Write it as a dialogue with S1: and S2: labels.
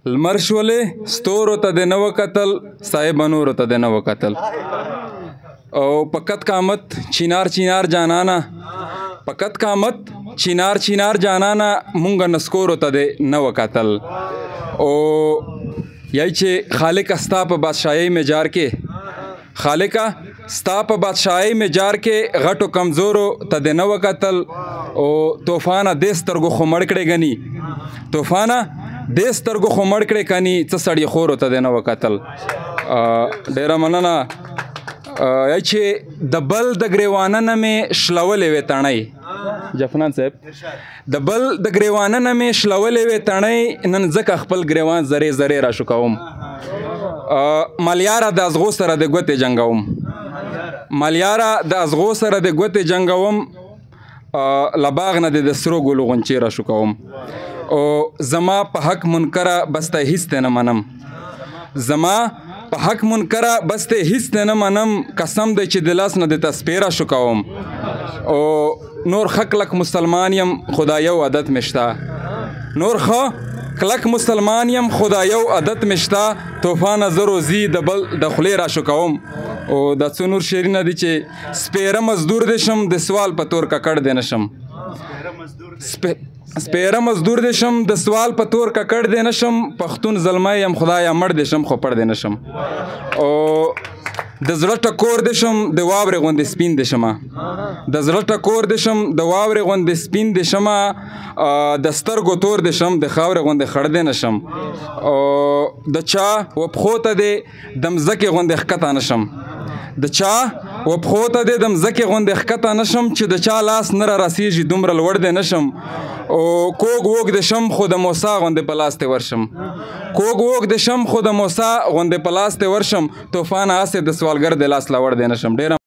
S1: لمر شولې ستورو ته دې نه وکتل صاحبه نورو ته دې نه وکتل او په قد قامت چینار چینار جانانا په قد قامت چینار چینار جانانا مونږه نسکورو ته دې نه وکتل او یای چې خالق ستا په بادشاهۍ مې جار کې خالقه ستا په بادشاهۍ مې جار کې غټو کمزورو ته دې نه وکتل او طوفانه دې سترګو خو مړ کړې ګني طوفانه دې سترګو خو مړ کړې کني څه سړي خورو ته دې نه وکتل ډېره مننه یای چې د بل د ګریوانه نه مې شلولې وې تڼۍ جفنان صاحب د بل د ګریوانه نه مې شلولې وې تڼۍ نن ځکه خپل ګریوان زرې زرې را شو کوم ملیاره د ازغو سره د ګوتې جنګوم ملیاره د ازغو سره د ګوتې جنګوم له باغ نه د سرو ګلو غونچې را شو کوم او زما په حق منکره بس ته هیڅ ته نه منم زما په حق منکره بس ته هیڅ ته نه منم قسم دی چې د لاس نه د تسپیره شو کوم او نور ښه کلک مسلمان یم خدا یو عادت مې شته نور ښه کلک مسلمان یم خدا یو عادت مې شته طوفانه زه روزي د بل د خولې را شو کوم او دا څو نور شعرونه دي چې سپیره مزدور دی شم د سوال په تور ککړ دی نه شم سپیره مزدور دی شم د سوال په تور ککړ دی نه شم پښتون زلمی یم خدایه مړ دی شم خو پړ دی نه شم او د زړه ټکور دی شم د واورې غوندې سپین دی شمه د زړه ټکور دی شم د واورې غوندې سپین دی شمه د سترګو تور دی شم د خاورې غوندې خړ دی نه شم او د چا وپښو ته دی د مځکې غوندې ښکته نه شم د چا وپښو ته دی د مځکې غوندې ښکته نه شم چې د چا لاس نه را رسیږي دومره لوړ دی نه شم او کوږ وږ د شم خو د موسی غوندې په لاس ته ورشم کوږ وږ د شم خو د موسی غوندې په لاس ته ورشم طوفانه هسې د سوالګر د لاس لا وړ دی نه شم ډېره